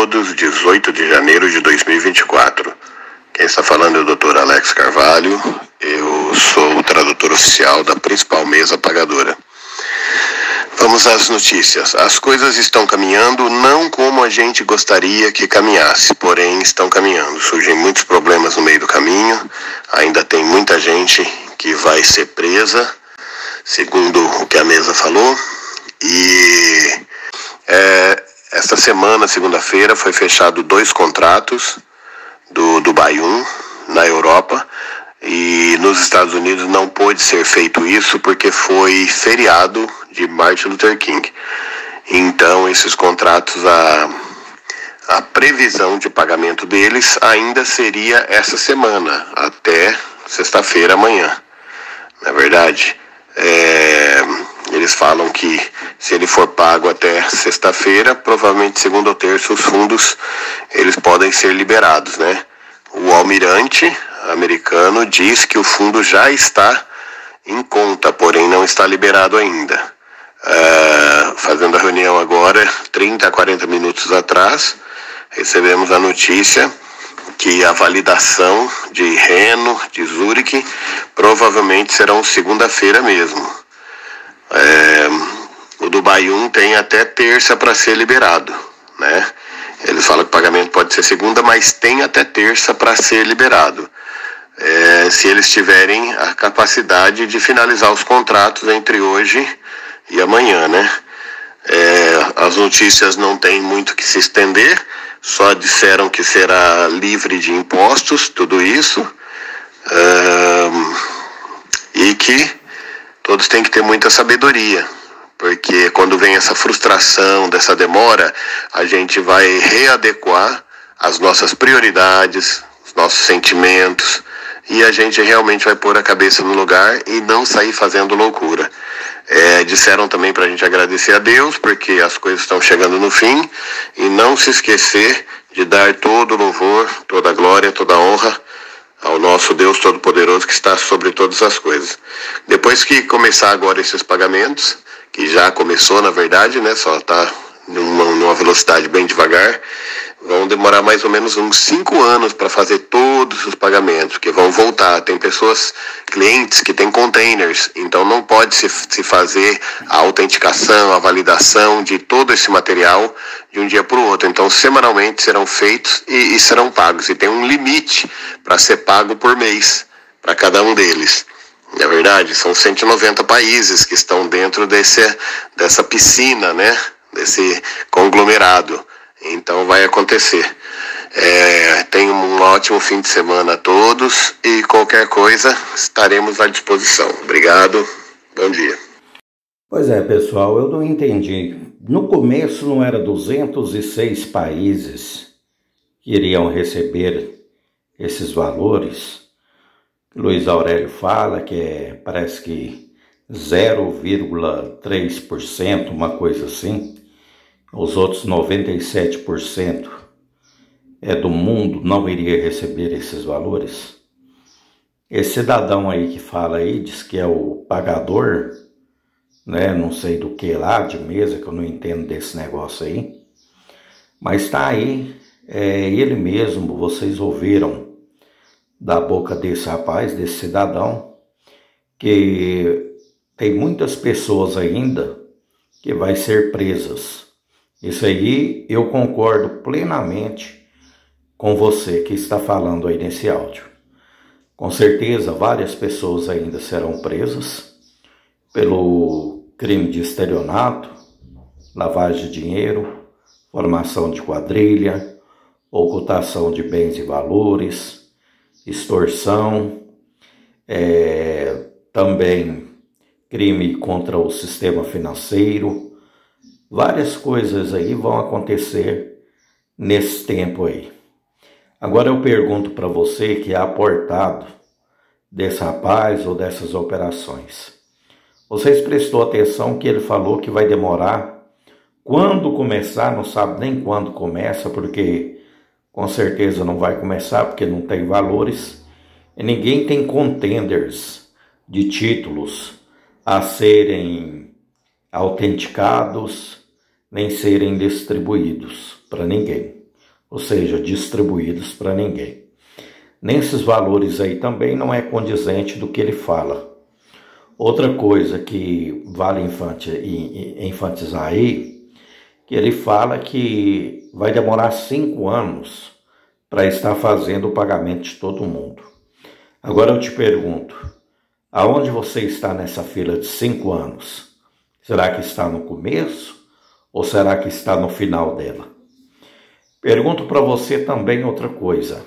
todos, 18 de janeiro de 2024. Quem está falando é o Dr. Alex Carvalho, eu sou o tradutor oficial da principal mesa pagadora. Vamos às notícias. As coisas estão caminhando não como a gente gostaria que caminhasse, porém estão caminhando. Surgem muitos problemas no meio do caminho, ainda tem muita gente que vai ser presa, segundo o que a mesa falou, e esta semana, segunda-feira, foi fechado 2 contratos do Dubai 1 na Europa, e nos Estados Unidos não pôde ser feito isso porque foi feriado de Martin Luther King. Então esses contratos, a previsão de pagamento deles ainda seria essa semana, até sexta-feira, amanhã. Na verdade, eles falam que se ele for pago até sexta-feira, provavelmente segunda ou terça os fundos eles podem ser liberados, né? O almirante americano diz que o fundo já está em conta, porém não está liberado ainda. Fazendo a reunião agora, 30 a 40 minutos atrás, recebemos a notícia que a validação de Reno, de Zurique, provavelmente serão segunda-feira mesmo. O Dubai 1 tem até terça para ser liberado, né? Eles falam que o pagamento pode ser segunda, mas tem até terça para ser liberado. Se eles tiverem a capacidade de finalizar os contratos entre hoje e amanhã, né? As notícias não tem muito que se estender, só disseram que será livre de impostos, tudo isso, e que todos têm que ter muita sabedoria, porque quando vem essa frustração dessa demora, a gente vai readequar as nossas prioridades, os nossos sentimentos, e a gente realmente vai pôr a cabeça no lugar e não sair fazendo loucura. Disseram também para a gente agradecer a Deus, porque as coisas estão chegando no fim, e não se esquecer de dar todo o louvor, toda a glória, toda a honra ao nosso Deus Todo-Poderoso que está sobre todas as coisas. Depois que começar agora esses pagamentos, que já começou na verdade, né, só está numa velocidade bem devagar, vão demorar mais ou menos uns 5 anos para fazer todos os pagamentos, que vão voltar. Tem clientes que têm containers, então não pode se fazer a autenticação, a validação de todo esse material de um dia para o outro. Então, semanalmente serão feitos e serão pagos. E tem um limite para ser pago por mês, para cada um deles. Na verdade, são 190 países que estão dentro dessa piscina, né? Desse conglomerado. Então vai acontecer. Tenham um ótimo fim de semana a todos e qualquer coisa estaremos à disposição. Obrigado, bom dia. Pois é, pessoal, eu não entendi. No começo não era 206 países que iriam receber esses valores. Luiz Aurélio fala que parece que 0,3%, uma coisa assim. Os outros 97% do mundo não iria receber esses valores. Esse cidadão aí que fala aí, diz que é o pagador, né? Não sei do que lá, de mesa, que eu não entendo desse negócio aí. Mas tá aí, ele mesmo, vocês ouviram da boca desse rapaz, desse cidadão, que tem muitas pessoas ainda que vai ser presas. Isso aí eu concordo plenamente com você que está falando aí nesse áudio. Com certeza várias pessoas ainda serão presas pelo crime de estelionato, lavagem de dinheiro, formação de quadrilha, ocultação de bens e valores, extorsão, também crime contra o sistema financeiro. Várias coisas aí vão acontecer nesse tempo aí. Agora eu pergunto para você que é aportado desse rapaz ou dessas operações. Vocês prestou atenção que ele falou que vai demorar? Quando começar, não sabe nem quando começa, porque com certeza não vai começar, porque não tem valores. E ninguém tem contenders de títulos a serem autenticados, nem serem distribuídos para ninguém. ou seja, distribuídos para ninguém. Nesses valores aí também não é condizente do que ele fala. Outra coisa que vale enfatizar aí, que ele fala que vai demorar 5 anos para estar fazendo o pagamento de todo mundo. Agora eu te pergunto, aonde você está nessa fila de 5 anos? Será que está no começo ou será que está no final dela? Pergunto para você também outra coisa.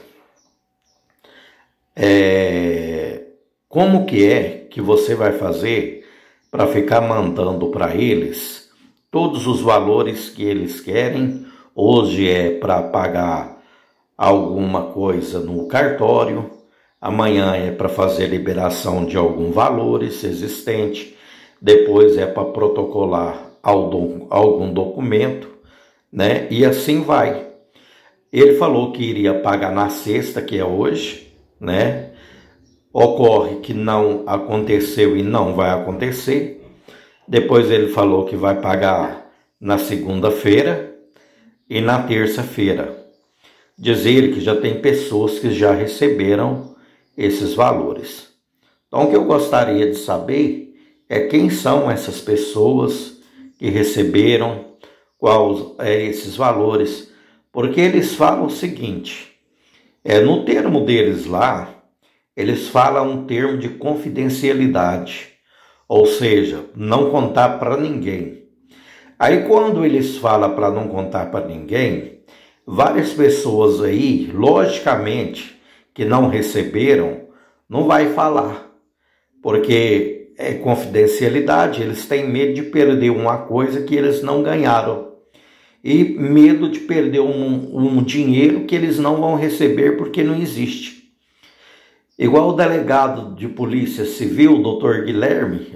Como que você vai fazer para ficar mandando para eles todos os valores que eles querem? Hoje é para pagar alguma coisa no cartório, amanhã é para fazer liberação de algum valores existente, depois é para protocolar algum documento, né? E assim vai. Ele falou que iria pagar na sexta, que é hoje, né? Ocorre que não aconteceu e não vai acontecer. Depois ele falou que vai pagar na segunda-feira e na terça-feira. Diz ele que já tem pessoas que já receberam esses valores. Então o que eu gostaria de saber é quem são essas pessoas que receberam, quais esses valores, porque eles falam o seguinte, no termo deles lá, eles falam um termo de confidencialidade, ou seja, não contar para ninguém. Aí quando eles falam para não contar para ninguém, várias pessoas aí, logicamente, que não receberam, não vai falar, porque é confidencialidade, eles têm medo de perder uma coisa que eles não ganharam e medo de perder um dinheiro que eles não vão receber porque não existe. Igual o delegado de Polícia Civil, doutor Guilherme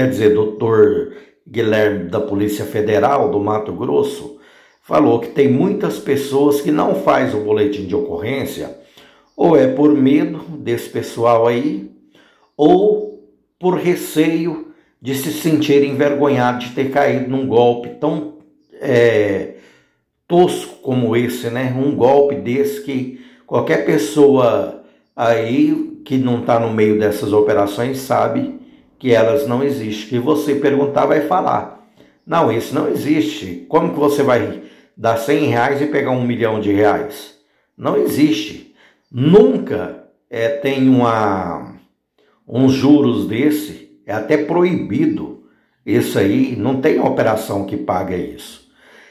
da Polícia Federal do Mato Grosso, falou que tem muitas pessoas que não fazem o boletim de ocorrência, ou é por medo desse pessoal aí, ou por receio de se sentir envergonhado de ter caído num golpe tão tosco como esse, né? Um golpe desse que qualquer pessoa aí que não está no meio dessas operações sabe que elas não existem. Que você perguntar vai falar, não, isso não existe. Como que você vai dar 100 reais e pegar 1 milhão de reais? Não existe. Nunca tem uns juros desse, é até proibido. Isso aí, não tem operação que paga isso.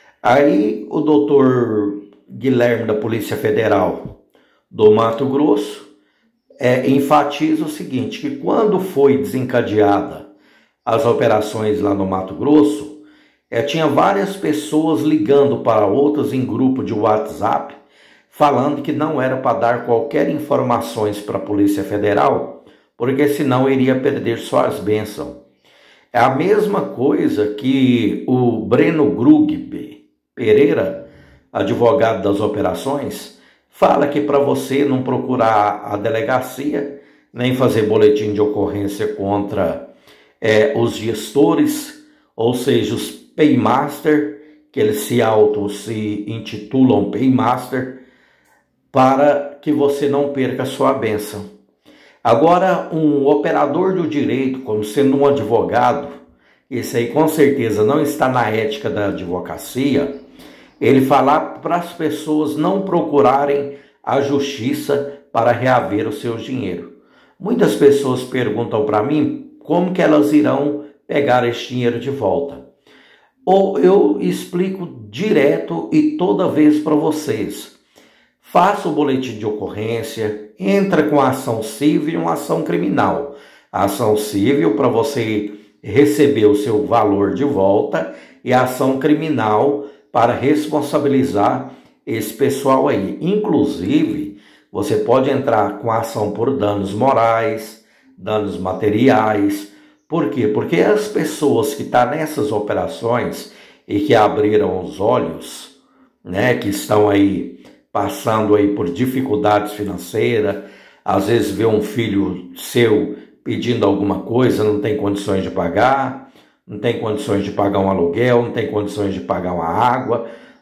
Aí o doutor Guilherme da Polícia Federal do Mato Grosso enfatiza o seguinte, que quando foi desencadeada as operações lá no Mato Grosso, tinha várias pessoas ligando para outras em grupo de WhatsApp, falando que não era para dar qualquer informações para a Polícia Federal, porque senão iria perder suas bênçãos. É a mesma coisa que o Breno Grug Pereira, advogado das operações, fala que para você não procurar a delegacia, nem fazer boletim de ocorrência contra os gestores, ou seja, os Paymaster, que eles se intitulam Paymaster, para que você não perca a sua bênção. Agora, um operador do direito, como sendo um advogado, esse aí com certeza não está na ética da advocacia, ele falar para as pessoas não procurarem a justiça para reaver o seu dinheiro. Muitas pessoas perguntam para mim como que elas irão pegar esse dinheiro de volta. Ou eu explico direto e toda vez para vocês. Faça o boletim de ocorrência, entra com a ação civil e uma ação criminal. A ação civil para você receber o seu valor de volta e a ação criminal para responsabilizar esse pessoal aí. Inclusive, você pode entrar com ação por danos morais, danos materiais. Por quê? Porque as pessoas que estão nessas operações e que abriram os olhos, né, que estão aí passando aí por dificuldades financeiras, às vezes vê um filho seu pedindo alguma coisa, não tem condições de pagar, não tem condições de pagar um aluguel, não tem condições de pagar uma água,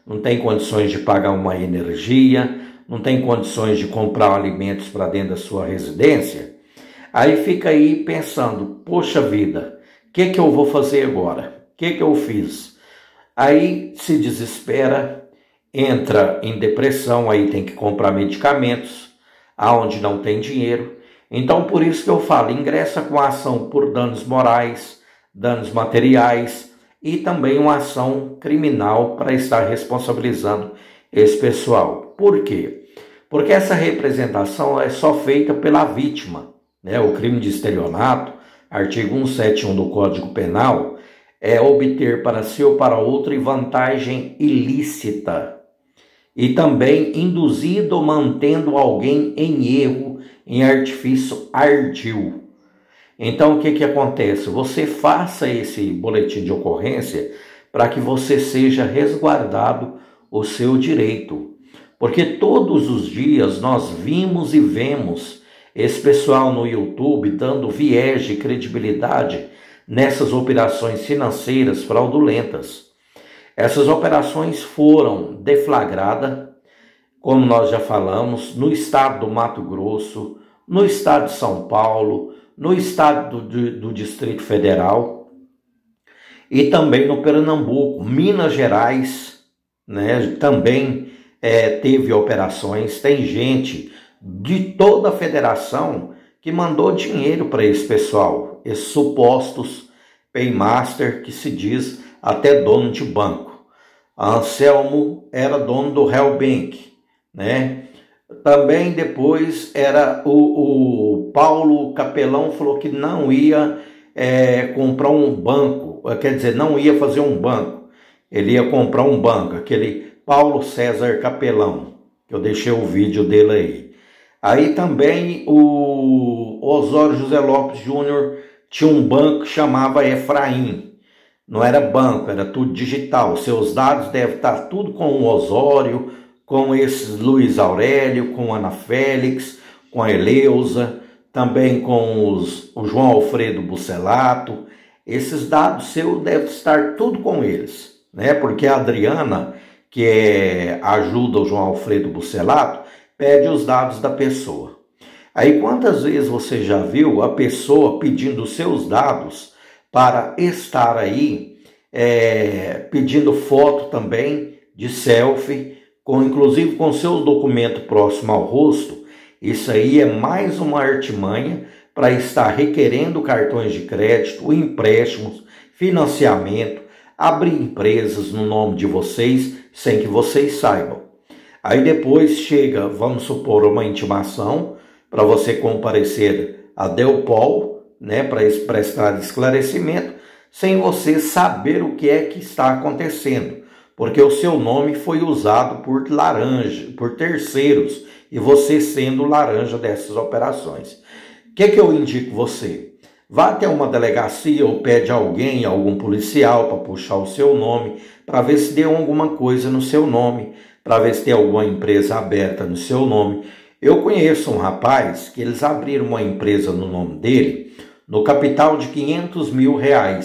não tem condições de pagar uma energia, não tem condições de comprar alimentos para dentro da sua residência, aí fica aí pensando, poxa vida, o que eu vou fazer agora? O que eu fiz? Aí se desespera, entra em depressão, aí tem que comprar medicamentos, aonde não tem dinheiro. Então por isso que eu falo, ingressa com a ação por danos morais, danos materiais e também uma ação criminal para estar responsabilizando esse pessoal. Por quê? Porque essa representação é só feita pela vítima, né? O crime de estelionato, artigo 171 do Código Penal, é obter para si ou para outro vantagem ilícita e também induzido ou mantendo alguém em erro, em artifício ardil. Então o que acontece? Você faça esse boletim de ocorrência para que você seja resguardado o seu direito. Porque todos os dias nós vimos e vemos esse pessoal no YouTube dando viés de credibilidade nessas operações financeiras fraudulentas. Essas operações foram deflagradas, como nós já falamos, no estado do Mato Grosso, no estado de São Paulo, no estado do Distrito Federal e também no Pernambuco. Minas Gerais, né, também teve operações. Tem gente de toda a federação que mandou dinheiro para esse pessoal, esses supostos paymaster que se diz até dono de banco. Anselmo era dono do Hellbank, né? Também depois era o Paulo Capelão, falou que não ia comprar um banco, quer dizer, não ia fazer um banco, ele ia comprar um banco, aquele Paulo César Capelão, que eu deixei o vídeo dele aí. Aí também o Osório José Lopes Júnior tinha um banco que chamava Efraim. Não era banco, era tudo digital. Seus dados devem estar tudo com o Osório, com esses Luiz Aurélio, com Ana Félix, com a Eleusa, também com o João Alfredo Bucelato. Esses dados seus devem estar tudo com eles, né? Porque a Adriana, que ajuda o João Alfredo Bucelato, pede os dados da pessoa. Aí quantas vezes você já viu a pessoa pedindo os seus dados para estar aí, pedindo foto também de selfie, inclusive com seus documentos próximo ao rosto? Isso aí é mais uma artimanha para estar requerendo cartões de crédito, empréstimos, financiamento, abrir empresas no nome de vocês sem que vocês saibam. Aí depois chega, vamos supor, uma intimação para você comparecer a Delpol, né, para prestar esclarecimento, sem você saber o que é que está acontecendo, porque o seu nome foi usado por terceiros, e você sendo laranja dessas operações. O que eu indico você? Vá até uma delegacia ou pede alguém, algum policial, para puxar o seu nome, para ver se deu alguma coisa no seu nome, para ver se tem alguma empresa aberta no seu nome. Eu conheço um rapaz que eles abriram uma empresa no nome dele, no capital de R$500 mil.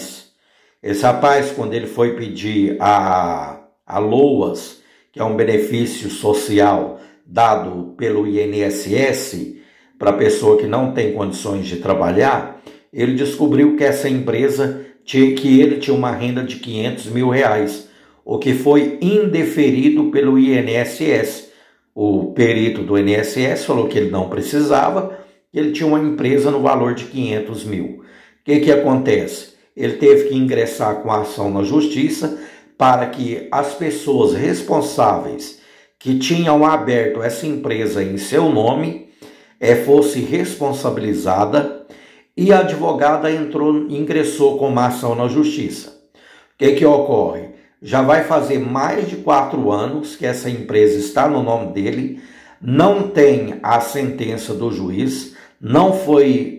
Esse rapaz, quando ele foi pedir a LOAS, que é um benefício social dado pelo INSS para pessoa que não tem condições de trabalhar, ele descobriu que essa empresa ele tinha uma renda de R$500 mil, o que foi indeferido pelo INSS. O perito do INSS falou que ele não precisava, que ele tinha uma empresa no valor de R$500 mil. O que acontece? Ele teve que ingressar com a ação na justiça para que as pessoas responsáveis que tinham aberto essa empresa em seu nome fosse responsabilizada, e a advogada ingressou com uma ação na justiça. O que ocorre? Já vai fazer mais de 4 anos que essa empresa está no nome dele, não tem a sentença do juiz, não foi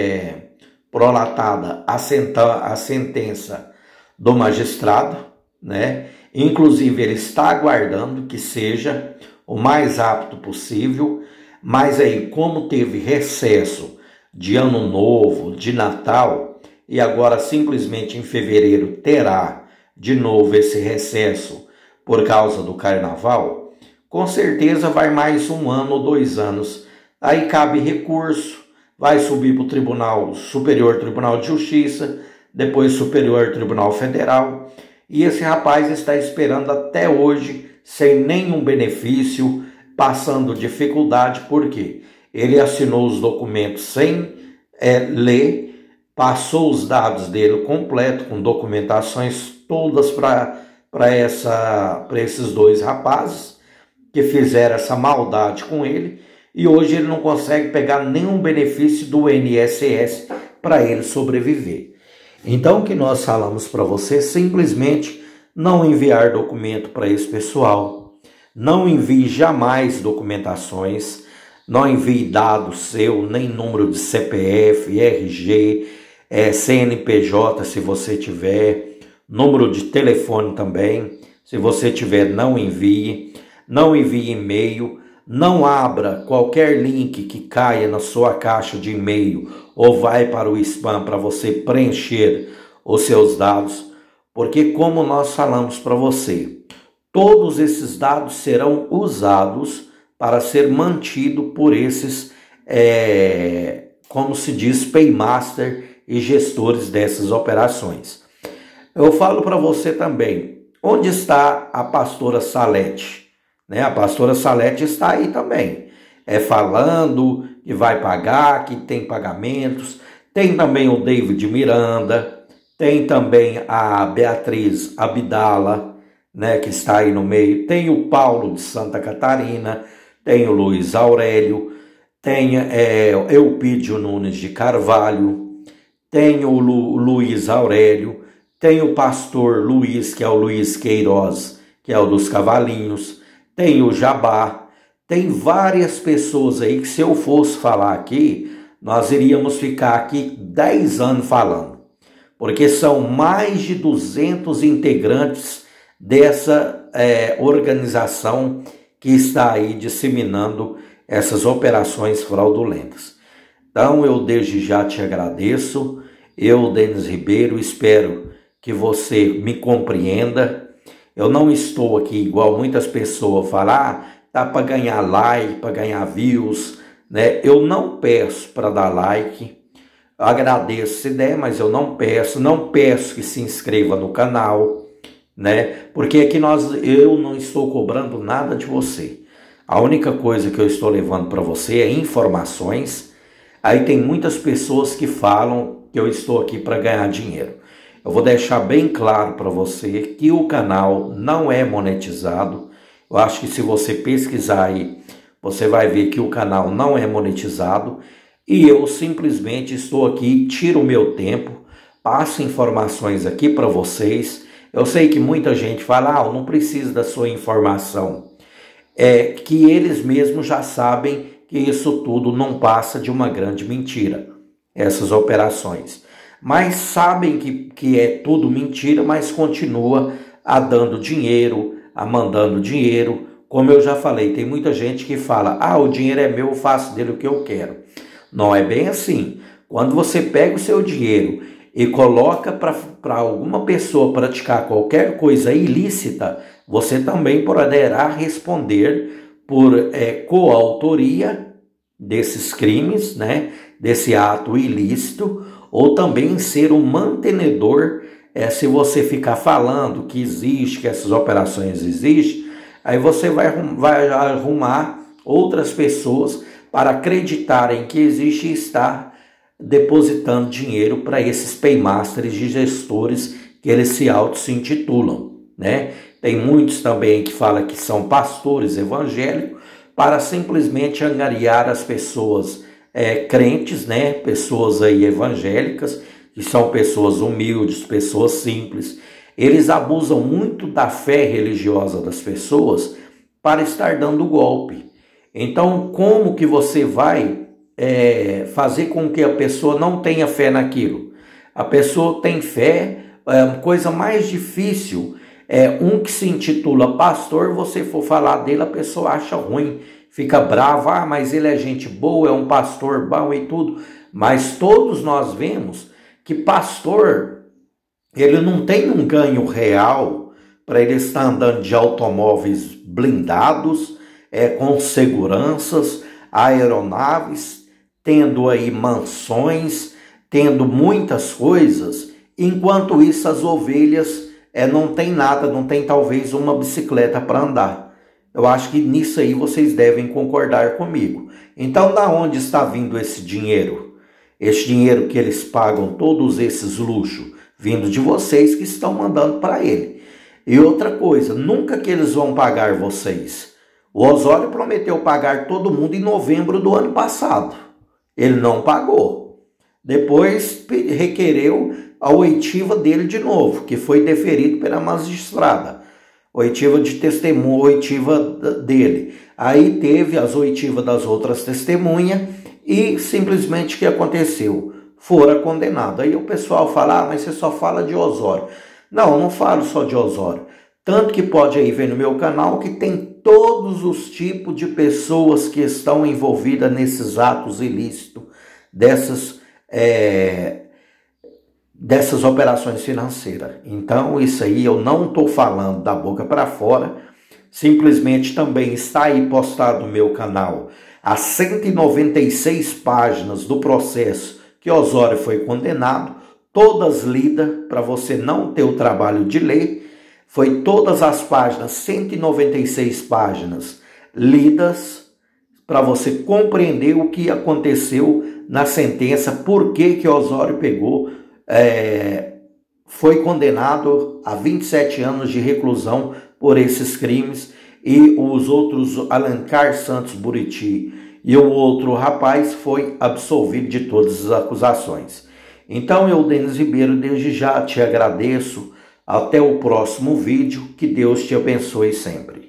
prolatada a sentença do magistrado, né? Inclusive ele está aguardando que seja o mais rápido possível, mas aí como teve recesso de Ano Novo, de Natal, e agora simplesmente em fevereiro terá de novo esse recesso por causa do carnaval, com certeza vai mais 1 ano ou 2 anos. Aí cabe recurso, vai subir para o Tribunal Superior Tribunal de Justiça, depois Superior Tribunal Federal, e esse rapaz está esperando até hoje, sem nenhum benefício, passando dificuldade, porque ele assinou os documentos sem ler, passou os dados dele completo, com documentações todas para esses 2 rapazes que fizeram essa maldade com ele, e hoje ele não consegue pegar nenhum benefício do INSS para ele sobreviver. Então o que nós falamos para você, simplesmente não enviar documento para esse pessoal, não envie jamais documentações, não envie dados seu, nem número de CPF, RG, CNPJ se você tiver, número de telefone também, se você tiver, não envie e-mail, não abra qualquer link que caia na sua caixa de e-mail ou vai para o spam para você preencher os seus dados, porque como nós falamos para você, todos esses dados serão usados para ser mantido por esses, como se diz, paymaster e gestores dessas operações. Eu falo para você também, onde está a pastora Salete? A pastora Salete está aí também, falando que vai pagar, que tem pagamentos. Tem também o David Miranda, tem também a Beatriz Abdala, que está aí no meio. Tem o Paulo de Santa Catarina, tem o Luiz Aurélio, tem Eupídio Nunes de Carvalho, tem o Luiz Aurélio, tem o pastor Luiz, que é o Luiz Queiroz, que é o dos Cavalinhos, tem o Jabá, tem várias pessoas aí que, se eu fosse falar aqui, nós iríamos ficar aqui 10 anos falando, porque são mais de 200 integrantes dessa organização que está aí disseminando essas operações fraudulentas. Então eu desde já te agradeço, eu, Denis Ribeiro, espero que você me compreenda. Eu não estou aqui igual muitas pessoas falam, tá para ganhar like, para ganhar views, Eu não peço para dar like, eu agradeço se der, mas eu não peço que se inscreva no canal, Porque aqui eu não estou cobrando nada de você. A única coisa que eu estou levando para você é informações. Aí tem muitas pessoas que falam que eu estou aqui para ganhar dinheiro. Eu vou deixar bem claro para você que o canal não é monetizado. Eu acho que se você pesquisar aí, você vai ver que o canal não é monetizado. E eu simplesmente estou aqui, tiro o meu tempo, passo informações aqui para vocês. Eu sei que muita gente fala, eu não preciso da sua informação. É que eles mesmos já sabem que isso tudo não passa de uma grande mentira, essas operações. Mas sabem que é tudo mentira, mas continua a dando dinheiro, a mandando dinheiro. Como eu já falei, tem muita gente que fala, o dinheiro é meu, eu faço dele o que eu quero. Não é bem assim. Quando você pega o seu dinheiro e coloca para alguma pessoa praticar qualquer coisa ilícita, você também poderá responder por coautoria desses crimes, desse ato ilícito, ou também ser um mantenedor, se você ficar falando que existe, que essas operações existem, aí você vai arrumar outras pessoas para acreditarem que existe e estar depositando dinheiro para esses paymasters e gestores que eles se intitulam, Tem muitos também que falam que são pastores evangélicos para simplesmente angariar as pessoas crentes, Pessoas aí evangélicas, que são pessoas humildes, pessoas simples. Eles abusam muito da fé religiosa das pessoas para estar dando golpe. Então, como que você vai fazer com que a pessoa não tenha fé naquilo? A pessoa tem fé, a coisa mais difícil um que se intitula pastor, você for falar dele, a pessoa acha ruim, fica brava, mas ele é gente boa, é um pastor bom e tudo. Mas todos nós vemos que pastor, ele não tem um ganho real para ele estar andando de automóveis blindados, com seguranças, aeronaves, tendo aí mansões, tendo muitas coisas. Enquanto isso, as ovelhas não tem nada, não tem talvez uma bicicleta para andar. Eu acho que nisso aí vocês devem concordar comigo. Então, da onde está vindo esse dinheiro? Esse dinheiro que eles pagam, todos esses luxos, vindo de vocês que estão mandando para ele. E outra coisa, nunca que eles vão pagar vocês. O Osório prometeu pagar todo mundo em novembro do ano passado. Ele não pagou. Depois requereu a oitiva dele de novo, que foi deferido pela magistrada. Oitiva de testemunha, oitiva dele. Aí teve as oitivas das outras testemunhas e simplesmente o que aconteceu? Fora condenado. Aí o pessoal fala, mas você só fala de Osório. Não, eu não falo só de Osório. Tanto que pode aí ver no meu canal que tem todos os tipos de pessoas que estão envolvidas nesses atos ilícitos, dessas operações financeiras. Então, isso aí eu não estou falando da boca para fora, simplesmente também está aí postado no meu canal as 196 páginas do processo que Osório foi condenado, todas lidas para você não ter o trabalho de ler. Foi todas as páginas, 196 páginas lidas para você compreender o que aconteceu na sentença, por que Osório foi condenado a 27 anos de reclusão por esses crimes, e os outros, Alencar Santos Buriti e o outro rapaz, foi absolvido de todas as acusações. Então eu, Denis Ribeiro, desde já te agradeço. Até o próximo vídeo. Que Deus te abençoe sempre.